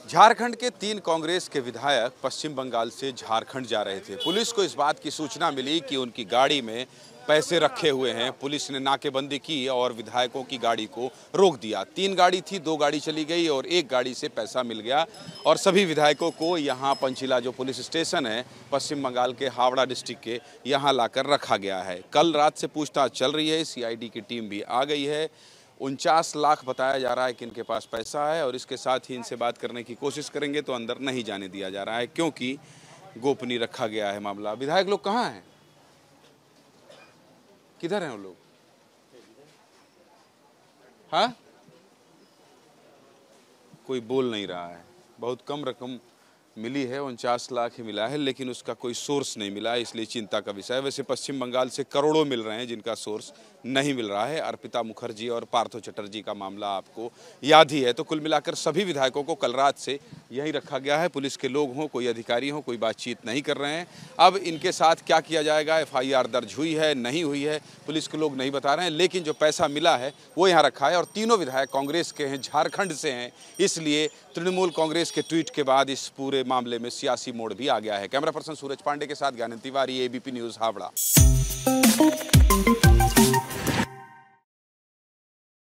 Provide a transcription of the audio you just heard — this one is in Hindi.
झारखंड के 3 कांग्रेस के विधायक पश्चिम बंगाल से झारखंड जा रहे थे। पुलिस को इस बात की सूचना मिली कि उनकी गाड़ी में पैसे रखे हुए हैं। पुलिस ने नाकेबंदी की और विधायकों की गाड़ी को रोक दिया। 3 गाड़ी थी, 2 गाड़ी चली गई और 1 गाड़ी से पैसा मिल गया और सभी विधायकों को यहाँ पंचीला जो पुलिस स्टेशन है पश्चिम बंगाल के हावड़ा डिस्ट्रिक्ट के, यहाँ लाकर रखा गया है। कल रात से पूछताछ चल रही है, सीआईडी की टीम भी आ गई है। 49 लाख बताया जा रहा है कि इनके पास पैसा है और इसके साथ ही इनसे बात करने की कोशिश करेंगे तो अंदर नहीं जाने दिया जा रहा है क्योंकि गोपनीय रखा गया है मामला। विधायक लोग कहाँ हैं? किधर हैं वो लोग? हाँ, कोई बोल नहीं रहा है। बहुत कम रकम मिली है, 49 लाख ही मिला है, लेकिन उसका कोई सोर्स नहीं मिला है, इसलिए चिंता का विषय है। वैसे पश्चिम बंगाल से करोड़ों मिल रहे हैं जिनका सोर्स नहीं मिल रहा है। अर्पिता मुखर्जी और पार्थो चटर्जी का मामला आपको याद ही है। तो कुल मिलाकर सभी विधायकों को कल रात से यहीं रखा गया है। पुलिस के लोग हों, कोई अधिकारी हों, कोई बातचीत नहीं कर रहे हैं। अब इनके साथ क्या किया जाएगा, एफआईआर दर्ज हुई है नहीं हुई है, पुलिस के लोग नहीं बता रहे हैं, लेकिन जो पैसा मिला है वो यहाँ रखा है। और तीनों विधायक कांग्रेस के हैं, झारखंड से हैं, इसलिए तृणमूल कांग्रेस के ट्वीट के बाद इस पूरे मामले में सियासी मोड़ भी आ गया है। कैमरा पर्सन सूरज पांडे के साथ ज्ञानंद तिवारी, एबीपी न्यूज़ हावड़ा।